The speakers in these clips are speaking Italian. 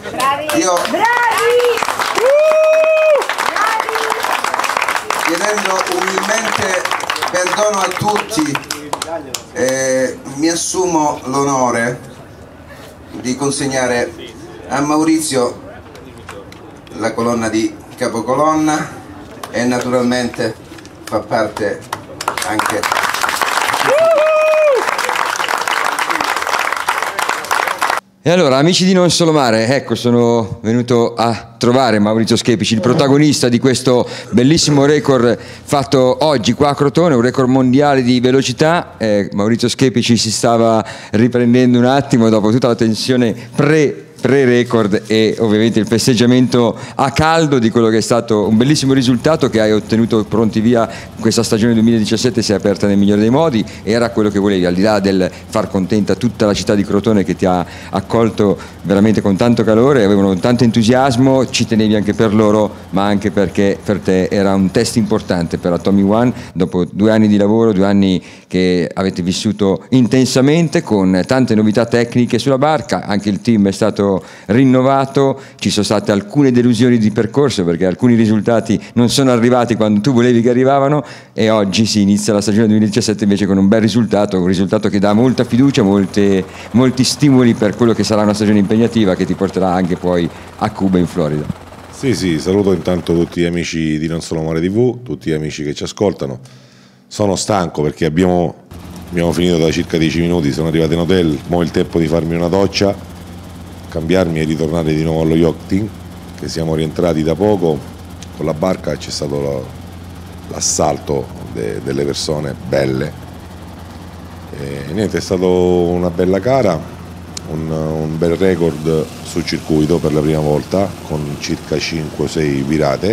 Io, chiedendo umilmente perdono a tutti, mi assumo l'onore di consegnare a Maurizio la colonna di capocolonna e naturalmente fa parte anche E allora, amici di Non Solo Mare, ecco, sono venuto a trovare Maurizio Schepici, il protagonista di questo bellissimo record fatto oggi qua a Crotone, un record mondiale di velocità. Maurizio Schepici si stava riprendendo un attimo dopo tutta la tensione pre-record e ovviamente il festeggiamento a caldo di quello che è stato un bellissimo risultato che hai ottenuto pronti via. Questa stagione 2017 si è aperta nel migliore dei modi, era quello che volevi, al di là del far contenta tutta la città di Crotone che ti ha accolto veramente con tanto calore, avevano tanto entusiasmo, ci tenevi anche per loro, ma anche perché per te era un test importante per Atomic One, dopo 2 anni di lavoro, 2 anni che avete vissuto intensamente con tante novità tecniche sulla barca, anche il team è stato rinnovato, ci sono state alcune delusioni di percorso perché alcuni risultati non sono arrivati quando tu volevi che arrivavano e oggi si inizia la stagione 2017 invece con un bel risultato, un risultato che dà molta fiducia, molti stimoli per quello che sarà una stagione impegnativa che ti porterà anche poi a Cuba in Florida. Sì, saluto intanto tutti gli amici di Non Solo Mare TV, tutti gli amici che ci ascoltano. Sono stanco perché abbiamo finito da circa 10 minuti, sono arrivato in hotel, mo' è il tempo di farmi una doccia, cambiarmi e ritornare di nuovo allo yachting, che siamo rientrati da poco con la barca e c'è stato l'assalto delle persone belle e niente, è stata una bella gara, un bel record sul circuito per la prima volta con circa 5-6 virate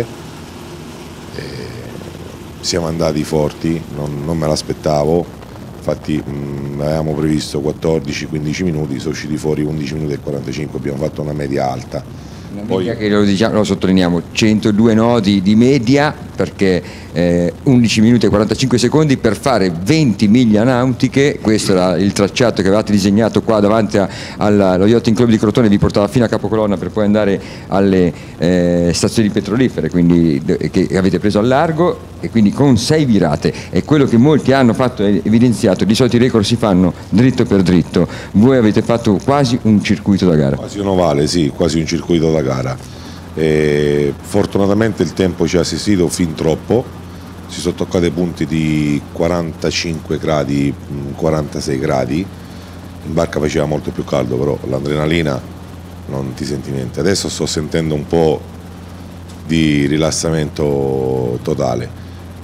e siamo andati forti, non me l'aspettavo. Infatti avevamo previsto 14-15 minuti, sono usciti fuori 11 minuti e 45, abbiamo fatto una media alta. Una media che lo sottolineiamo, 102 nodi di media perché 11 minuti e 45 secondi per fare 20 miglia nautiche, questo era il tracciato che avevate disegnato qua davanti allo Yachting Club di Crotone, vi portava fino a Capocolonna per poi andare alle stazioni petrolifere, quindi, che avete preso al largo e quindi con 6 virate, è quello che molti hanno fatto evidenziato, di solito i record si fanno dritto per dritto, voi avete fatto quasi un circuito da gara. Quasi un ovale, sì, quasi un circuito da gara. E fortunatamente il tempo ci ha assistito fin troppo, si sono toccati punti di 45 gradi, 46 gradi, in barca faceva molto più caldo, però l'adrenalina non ti senti niente. Adesso sto sentendo un po' di rilassamento totale.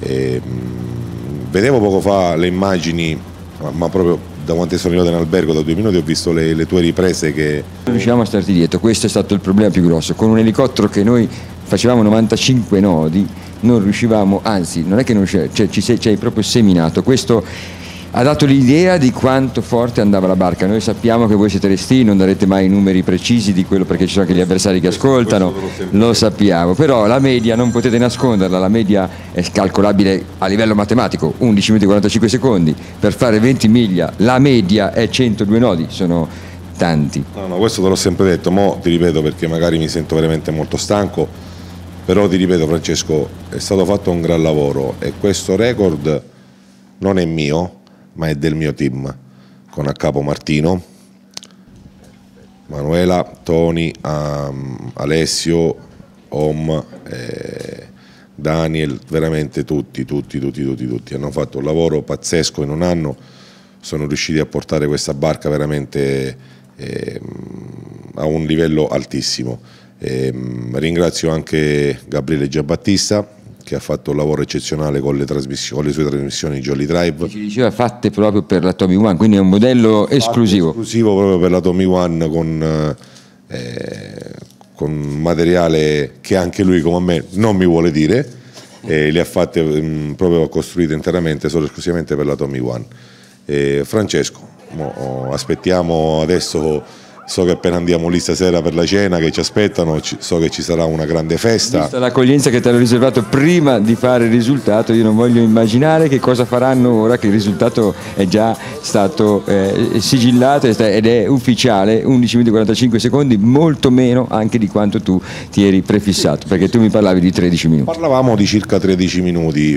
Vedevo poco fa le immagini, ma proprio da quando sono arrivato in albergo, da 2 minuti ho visto le tue riprese che... Non riuscivamo a starti dietro, questo è stato il problema più grosso, con un elicottero che noi facevamo 95 nodi, non riuscivamo, anzi non è che non ci hai proprio seminato, questo ha dato l'idea di quanto forte andava la barca. Noi sappiamo che voi siete resti, non darete mai numeri precisi di quello perché ci sono anche gli avversari che ascoltano, lo sappiamo, però la media non potete nasconderla, la media è calcolabile a livello matematico, 11 minuti e 45 secondi, per fare 20 miglia la media è 102 nodi, sono tanti. No, questo te l'ho sempre detto, mo ti ripeto perché magari mi sento veramente molto stanco, però ti ripeto Francesco, è stato fatto un gran lavoro e questo record non è mio, ma è del mio team, con a capo Martino, Manuela, Tony, Alessio, Om, Daniel, veramente tutti hanno fatto un lavoro pazzesco in un anno, sono riusciti a portare questa barca veramente a un livello altissimo. Ringrazio anche Gabriele Giambattista che ha fatto un lavoro eccezionale con le sue trasmissioni Jolly Drive. Ci diceva fatte proprio per la Tommy One, quindi è un modello esclusivo. Esclusivo proprio per la Tommy One con materiale che anche lui come me non mi vuole dire, le ha fatte proprio costruite interamente solo esclusivamente per la Tommy One. Francesco, aspettiamo adesso so che appena andiamo lì stasera per la cena che ci aspettano, so che ci sarà una grande festa. Vista l'accoglienza che ti hanno riservato prima di fare il risultato, io non voglio immaginare che cosa faranno ora che il risultato è già stato sigillato ed è ufficiale. 11 minuti e 45 secondi, molto meno anche di quanto tu ti eri prefissato, perché tu mi parlavi di 13 minuti. Parlavamo di circa 13 minuti.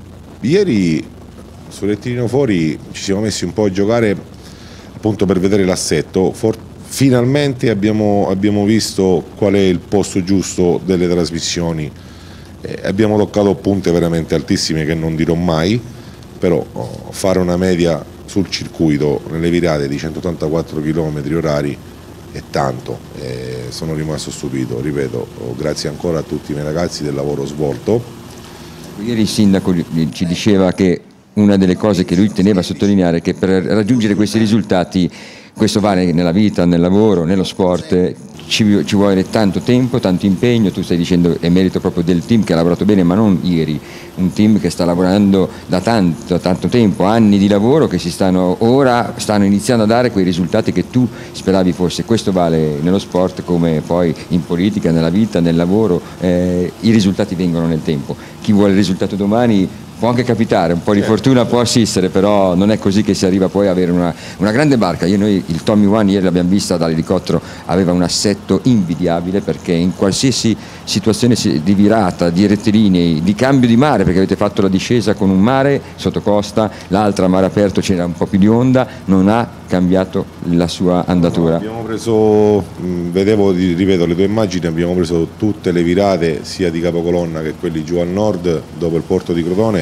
Ieri sul rettilineo fuori ci siamo messi un po' a giocare appunto per vedere l'assetto. Finalmente abbiamo visto qual è il posto giusto delle trasmissioni, abbiamo toccato punte veramente altissime che non dirò mai, però fare una media sul circuito nelle virate di 184 km orari è tanto, sono rimasto stupito, ripeto, grazie ancora a tutti i miei ragazzi del lavoro svolto. Ieri il sindaco ci diceva che una delle cose che lui teneva a sottolineare è che per raggiungere questi risultati, questo vale nella vita, nel lavoro, nello sport, ci vuole tanto tempo, tanto impegno. Tu stai dicendo è merito proprio del team che ha lavorato bene, ma non ieri, un team che sta lavorando da tanto tempo, anni di lavoro che ora stanno iniziando a dare quei risultati che tu speravi fosse. Questo vale nello sport come poi in politica, nella vita, nel lavoro, i risultati vengono nel tempo. Chi vuole il risultato domani può anche capitare, un po' di fortuna può assistere, però non è così che si arriva poi ad avere una grande barca. Noi il Tommy One ieri l'abbiamo vista dall'elicottero, aveva un assetto invidiabile, perché in qualsiasi situazione di virata, di rettilinei, di cambio di mare, perché avete fatto la discesa con un mare sotto costa, l'altra mare aperto c'era un po' più di onda, non ha cambiato la sua andatura. Abbiamo preso, ripeto le tue immagini, abbiamo preso tutte le virate sia di capocolonna che quelli giù al nord dopo il porto di Crotone,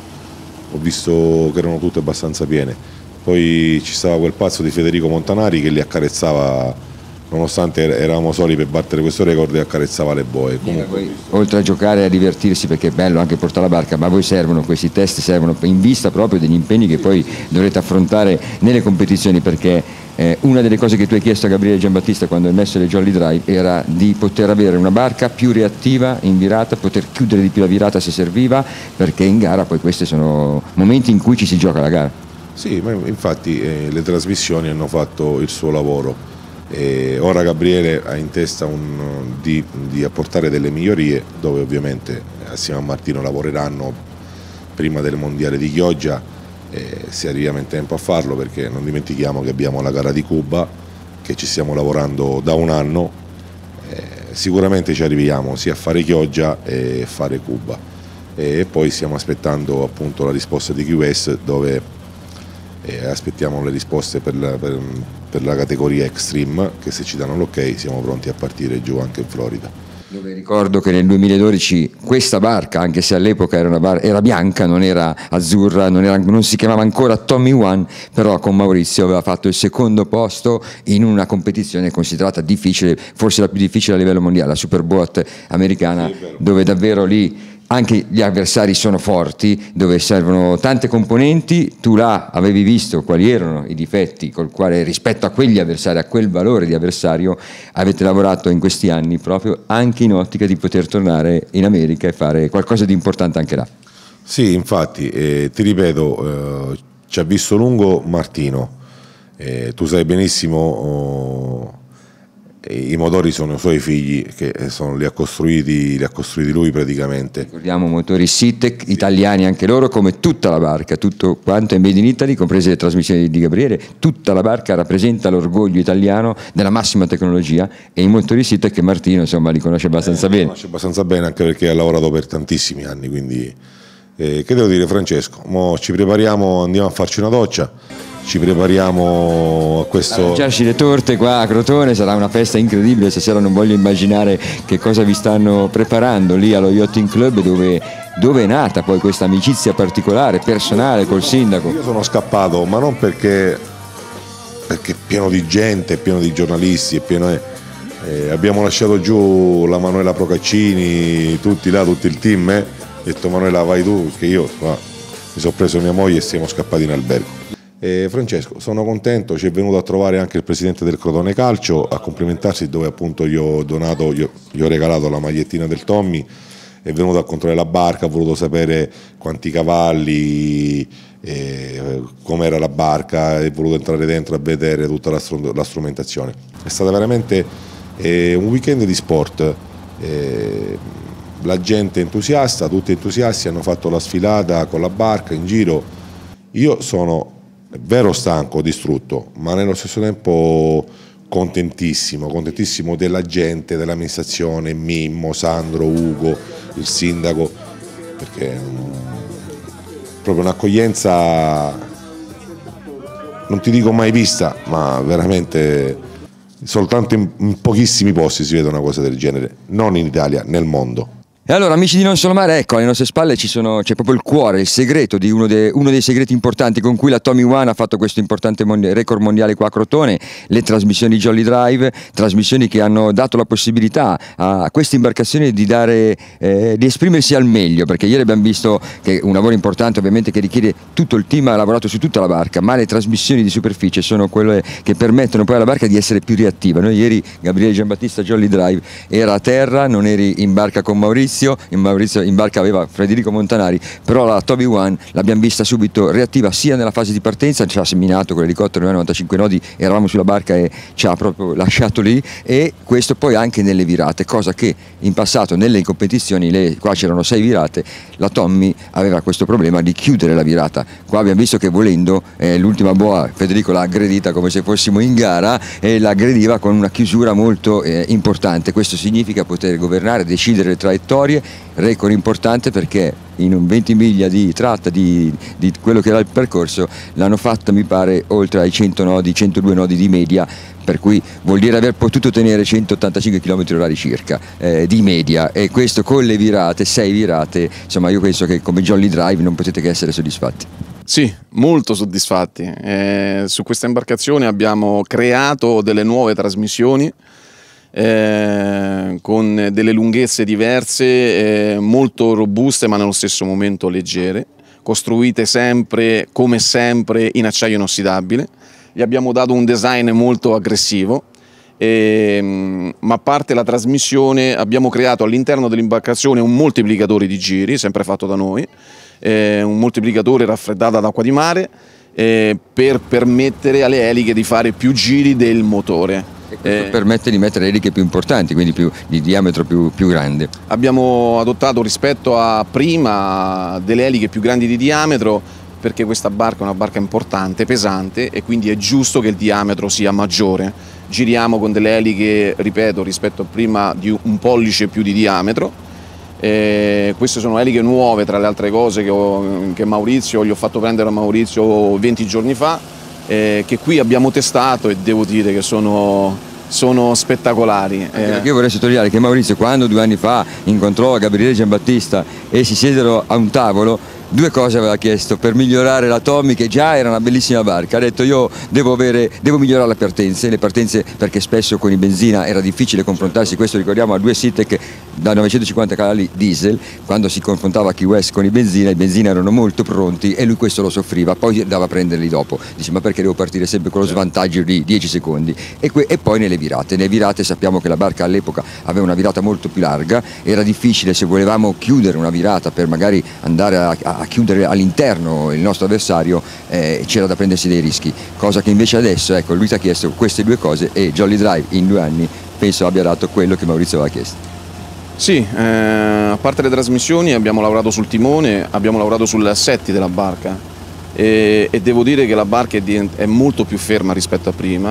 ho visto che erano tutte abbastanza piene. Poi ci stava quel pazzo di Federico Montanari che li accarezzava, nonostante eravamo soli per battere questo record, e accarezzava le boe. Comunque, oltre a giocare e a divertirsi, perché è bello anche portare la barca, ma a voi servono questi test, servono in vista proprio degli impegni che poi dovrete affrontare nelle competizioni, perché una delle cose che tu hai chiesto a Gabriele Giambattista quando hai messo le Jolly Dry era di poter avere una barca più reattiva in virata, poter chiudere di più la virata se serviva, perché in gara poi questi sono momenti in cui ci si gioca la gara. Sì, ma infatti le trasmissioni hanno fatto il suo lavoro. Ora Gabriele ha in testa di apportare delle migliorie, dove ovviamente assieme a Martino lavoreranno prima del mondiale di Chioggia, se arriviamo in tempo a farlo, perché non dimentichiamo che abbiamo la gara di Cuba che ci stiamo lavorando da un anno, sicuramente ci arriviamo sia a fare Chioggia e fare Cuba, e poi stiamo aspettando appunto la risposta di QS, dove aspettiamo le risposte per la categoria Extreme, che se ci danno l'ok siamo pronti a partire giù anche in Florida. Dove ricordo che nel 2012 questa barca, anche se all'epoca era bianca, non era azzurra, non si chiamava ancora Tommy One, però con Maurizio aveva fatto il secondo posto in una competizione considerata difficile, forse la più difficile a livello mondiale, la Superboat americana, dove davvero lì anche gli avversari sono forti, dove servono tante componenti. Tu là avevi visto quali erano i difetti col quale, rispetto a quegli avversari, a quel valore di avversario, avete lavorato in questi anni proprio anche in ottica di poter tornare in America e fare qualcosa di importante anche là. Sì, infatti, ti ripeto, ci ha visto lungo Martino, tu sai benissimo, i motori sono i suoi figli, che li ha costruiti lui praticamente. Ricordiamo motori Sitec italiani anche loro, come tutta la barca, tutto quanto è made in Italy, comprese le trasmissioni di Gabriele. Tutta la barca rappresenta l'orgoglio italiano della massima tecnologia, e i motori Sitec che Martino insomma li conosce abbastanza bene. Li conosce abbastanza bene, anche perché ha lavorato per tantissimi anni, quindi che devo dire, Francesco, mo ci prepariamo, andiamo a farci una doccia, ci prepariamo a questo. Mangiarci le torte qua a Crotone, sarà una festa incredibile stasera, non voglio immaginare che cosa vi stanno preparando lì allo Yachting Club, dove è nata poi questa amicizia particolare, personale col sindaco. Io sono scappato, ma non perché è pieno di gente, è pieno di giornalisti, abbiamo lasciato giù la Manuela Procaccini, tutti là, tutto il team, ho detto Manuela vai tu, perché io mi sono preso mia moglie e siamo scappati in albergo. Francesco, sono contento, ci è venuto a trovare anche il presidente del Crotone Calcio a complimentarsi, dove appunto gli ho regalato la magliettina del Tommy, è venuto a controllare la barca, ha voluto sapere quanti cavalli, com'era la barca, è voluto entrare dentro a vedere tutta la strumentazione. È stata veramente un weekend di sport, la gente entusiasta, tutti entusiasti, hanno fatto la sfilata con la barca in giro. Io sono vero stanco, distrutto, ma nello stesso tempo contentissimo della gente, dell'amministrazione, Mimmo, Sandro, Ugo, il sindaco, perché è proprio un'accoglienza, non ti dico mai vista, ma veramente soltanto in pochissimi posti si vede una cosa del genere, non in Italia, nel mondo. E allora, amici di Non Solo Mare, ecco, alle nostre spalle c'è proprio il cuore, il segreto di uno dei segreti importanti con cui la Tommy One ha fatto questo importante record mondiale qua a Crotone, le trasmissioni Jolly Drive, trasmissioni che hanno dato la possibilità a queste imbarcazioni di esprimersi al meglio, perché ieri abbiamo visto che un lavoro importante ovviamente che richiede tutto il team, ha lavorato su tutta la barca, ma le trasmissioni di superficie sono quelle che permettono poi alla barca di essere più reattiva. Noi ieri, Gabriele Giambattista Jolly Drive era a terra, non eri in barca con Maurizio in barca aveva Federico Montanari, però la Tommy One l'abbiamo vista subito reattiva sia nella fase di partenza, ci ha seminato con l'elicottero 95 nodi, eravamo sulla barca e ci ha proprio lasciato lì, e questo poi anche nelle virate, cosa che in passato nelle competizioni, qua c'erano 6 virate, la Tommy aveva questo problema di chiudere la virata. Qua abbiamo visto che volendo l'ultima boa Federico l'ha aggredita come se fossimo in gara e la aggrediva con una chiusura molto importante. Questo significa poter governare, decidere le traiettorie, record importante perché in un 20 miglia di tratta di quello che era il percorso l'hanno fatta, mi pare, oltre ai 100 nodi, 102 nodi di media, per cui vuol dire aver potuto tenere 185 km/h circa di media, e questo con le virate, 6 virate, insomma io penso che come Jolly Drive non potete che essere soddisfatti. Sì, molto soddisfatti. Su questa imbarcazione abbiamo creato delle nuove trasmissioni con delle lunghezze diverse, molto robuste ma nello stesso momento leggere, costruite sempre, come sempre, in acciaio inossidabile. Gli abbiamo dato un design molto aggressivo, ma a parte la trasmissione abbiamo creato all'interno dell'imbarcazione un moltiplicatore di giri, sempre fatto da noi, un moltiplicatore raffreddato ad acqua di mare, per permettere alle eliche di fare più giri del motore. E questo permette di mettere eliche più importanti, quindi di diametro più grande. Abbiamo adottato rispetto a prima delle eliche più grandi di diametro, perché questa barca è una barca importante, pesante, e quindi è giusto che il diametro sia maggiore. Giriamo con delle eliche, ripeto, rispetto a prima di un pollice più di diametro. Queste sono eliche nuove, tra le altre cose, che Maurizio, gli ho fatto prendere a Maurizio 20 giorni fa, che qui abbiamo testato, e devo dire che sono spettacolari. Io vorrei sottolineare che Maurizio, quando 2 anni fa incontrò Gabriele Giambattista e si siedero a un tavolo, 2 cose aveva chiesto per migliorare la Tommy, che già era una bellissima barca. Ha detto: io devo migliorare le partenze perché spesso con i benzina era difficile confrontarsi. Questo ricordiamo a 2 Sitek da 950 cavalli diesel, quando si confrontava Key West con i benzina erano molto pronti e lui questo lo soffriva, poi andava a prenderli dopo. Dice: ma perché devo partire sempre con lo svantaggio di 10 secondi? E poi nelle virate sappiamo che la barca all'epoca aveva una virata molto più larga, era difficile, se volevamo chiudere una virata per magari andare a chiudere all'interno il nostro avversario, c'era da prendersi dei rischi, cosa che invece adesso, ecco, lui ti ha chiesto queste 2 cose e Jolly Drive in 2 anni penso abbia dato quello che Maurizio aveva chiesto. Sì, a parte le trasmissioni abbiamo lavorato sul timone, abbiamo lavorato sugli assetti della barca, e devo dire che la barca è molto più ferma rispetto a prima,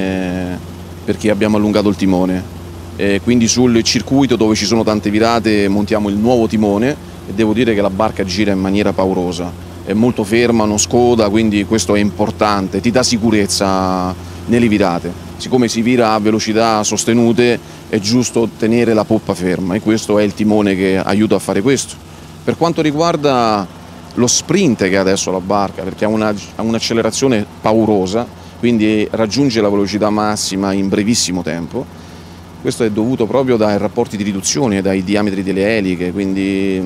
perché abbiamo allungato il timone, quindi sul circuito dove ci sono tante virate montiamo il nuovo timone, e devo dire che la barca gira in maniera paurosa, è molto ferma, non scoda, quindi questo è importante, ti dà sicurezza nelle virate. Siccome si vira a velocità sostenute è giusto tenere la poppa ferma, e questo è il timone che aiuta a fare questo. Per quanto riguarda lo sprint che ha adesso la barca, perché ha un'accelerazione paurosa, quindi raggiunge la velocità massima in brevissimo tempo. Questo è dovuto proprio dai rapporti di riduzione, dai diametri delle eliche, quindi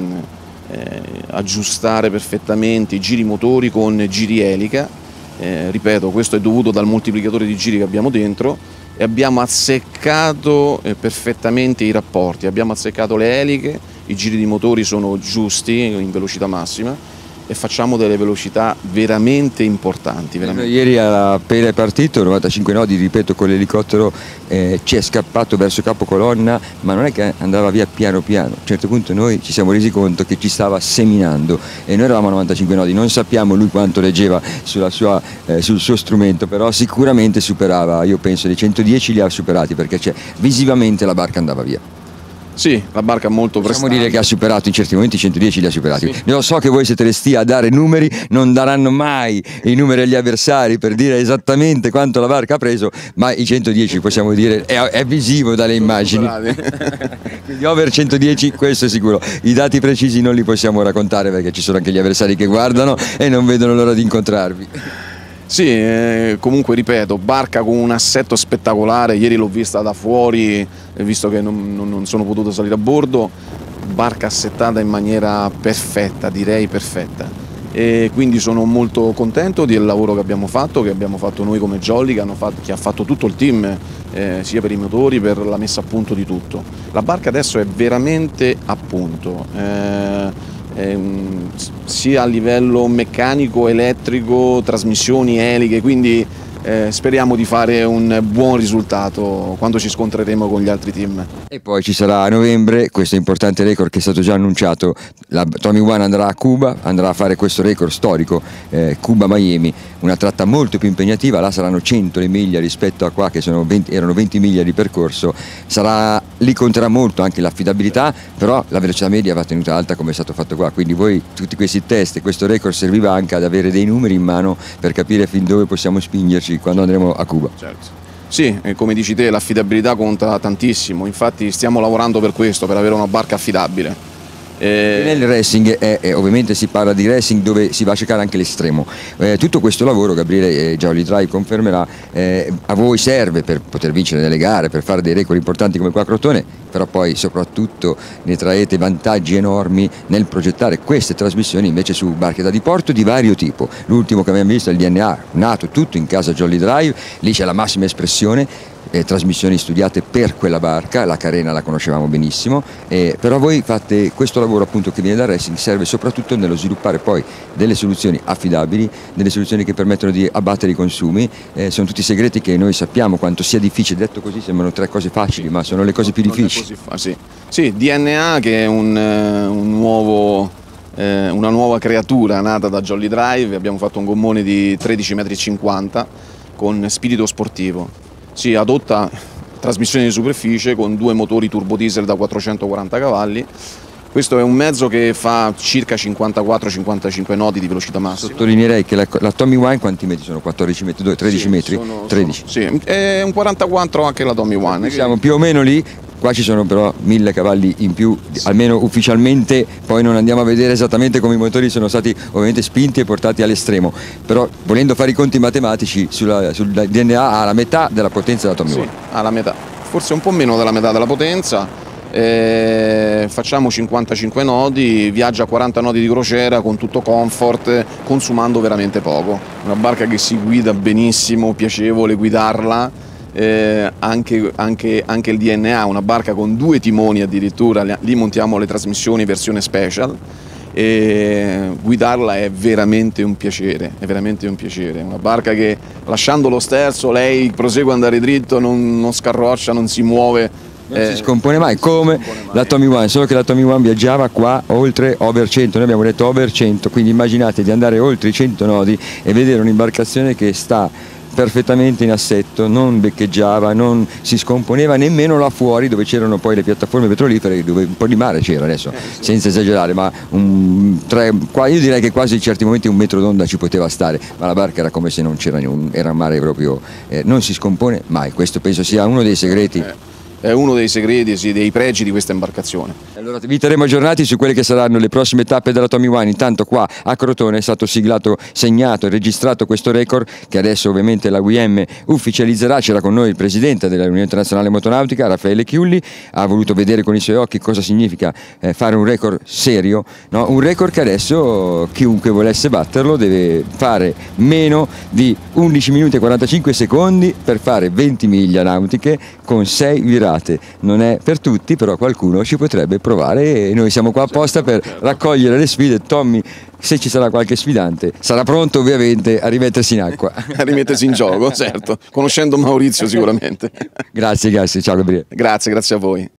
aggiustare perfettamente i giri motori con giri elica. Ripeto, questo è dovuto dal moltiplicatore di giri che abbiamo dentro, e abbiamo azzeccato perfettamente i rapporti, abbiamo azzeccato le eliche i giri di motori sono giusti in velocità massima e facciamo delle velocità veramente importanti. Veramente. Ieri appena è partito, 95 nodi, ripeto, con l'elicottero ci è scappato verso capocolonna, ma non è che andava via piano piano. A un certo punto noi ci siamo resi conto che ci stava seminando e noi eravamo a 95 nodi, non sappiamo lui quanto leggeva sul suo strumento, però sicuramente superava, io penso dei 110 li ha superati, perché visivamente la barca andava via. Sì, la barca è molto prestante. Possiamo dire che ha superato in certi momenti i 110 li ha superati. Sì. Io so che voi siete resti a dare numeri, non daranno mai i numeri agli avversari per dire esattamente quanto la barca ha preso, ma i 110 possiamo dire è visivo dalle immagini. Quindi over 110 questo è sicuro. I dati precisi non li possiamo raccontare perché ci sono anche gli avversari che guardano e non vedono l'ora di incontrarvi. Sì, comunque ripeto, barca con un assetto spettacolare, ieri l'ho vista da fuori, visto che non sono potuto salire a bordo, barca assettata in maniera perfetta, direi perfetta. E quindi sono molto contento del lavoro che abbiamo fatto noi come Jolly, che ha fatto tutto il team, sia per i motori, per la messa a punto di tutto. La barca adesso è veramente a punto. Sia a livello meccanico, elettrico, trasmissioni, eliche, quindi speriamo di fare un buon risultato quando ci scontreremo con gli altri team. E poi ci sarà a novembre questo importante record che è stato già annunciato, la Tommy One andrà a Cuba, andrà a fare questo record storico, Cuba-Miami, una tratta molto più impegnativa, là saranno 100 le miglia rispetto a qua che erano 20 miglia di percorso, lì conterà molto anche l'affidabilità, però la velocità media va tenuta alta come è stato fatto qua, quindi voi tutti questi test e questo record serviva anche ad avere dei numeri in mano per capire fin dove possiamo spingerci quando andremo a Cuba. Certo. Sì, come dici te, l'affidabilità conta tantissimo, infatti stiamo lavorando per questo, per avere una barca affidabile. Nel racing ovviamente si parla di racing dove si va a cercare anche l'estremo. Tutto questo lavoro, Gabriele Jolly Drive confermerà, a voi serve per poter vincere delle gare, per fare dei record importanti come qua a Crotone, però poi soprattutto ne traete vantaggi enormi nel progettare queste trasmissioni invece su barche da diporto di vario tipo. L'ultimo che abbiamo visto è il DNA, nato tutto in casa Jolly Drive, lì c'è la massima espressione, trasmissioni studiate per quella barca, la carena la conoscevamo benissimo, però voi fate questo lavoro appunto che viene dal racing, serve soprattutto nello sviluppare poi delle soluzioni affidabili, delle soluzioni che permettono di abbattere i consumi, sono tutti segreti che noi sappiamo quanto sia difficile, detto così sembrano tre cose facili ma sono le cose più difficili. Sì, DNA che è una nuova creatura nata da Jolly Drive, abbiamo fatto un gommone di 13,50 m con spirito sportivo. Si adotta trasmissione di superficie con due motori turbo diesel da 440 cavalli. Questo è un mezzo che fa circa 54-55 nodi di velocità massima. Sottolineerei che la Tommy One quanti metri sono? 14 metri? 13 sì, metri? 13. Sì, è un 44 anche la Tommy One. Siamo più o meno lì. Qua ci sono però 1000 cavalli in più, almeno ufficialmente, poi non andiamo a vedere esattamente come i motori sono stati ovviamente spinti e portati all'estremo, però volendo fare i conti matematici sul DNA ha la metà della potenza della Tommy One. Sì, ha la metà, forse un po' meno della metà della potenza, facciamo 55 nodi, viaggia a 40 nodi di crociera con tutto comfort, consumando veramente poco. Una barca che si guida benissimo, piacevole guidarla. Anche il DNA, una barca con 2 timoni addirittura, lì montiamo le trasmissioni versione special e guidarla è veramente un piacere, una barca che lasciando lo sterzo lei prosegue ad andare dritto, non scarroccia, non si muove. Non si scompone mai come la Tommy One, solo che la Tommy One viaggiava qua oltre over 100, noi abbiamo detto over 100, quindi immaginate di andare oltre i 100 nodi e vedere un'imbarcazione che sta perfettamente in assetto, non beccheggiava, non si scomponeva nemmeno là fuori dove c'erano poi le piattaforme petrolifere, dove un po' di mare c'era adesso, senza esagerare, ma io direi che quasi in certi momenti un metro d'onda ci poteva stare, ma la barca era come se non c'era era un mare proprio, non si scompone mai, questo penso sia uno dei segreti. È uno dei segreti, sì, dei pregi di questa imbarcazione. Allora vi terremo aggiornati su quelle che saranno le prossime tappe della Tommy One. Intanto qua a Crotone è stato siglato, segnato e registrato questo record che adesso ovviamente la UIM ufficializzerà. C'era con noi il presidente dell'Unione Internazionale Motonautica, Raffaele Chiulli, ha voluto vedere con i suoi occhi cosa significa fare un record serio, no? Un record che adesso chiunque volesse batterlo deve fare meno di 11 minuti e 45 secondi per fare 20 miglia nautiche con 6 viraggi. provate. Non è per tutti, però qualcuno ci potrebbe provare e noi siamo qua apposta per raccogliere le sfide. Tommy, se ci sarà qualche sfidante, sarà pronto ovviamente a rimettersi in acqua. A rimettersi in gioco, certo, conoscendo Maurizio sicuramente. Grazie, ciao Gabriele. Grazie a voi.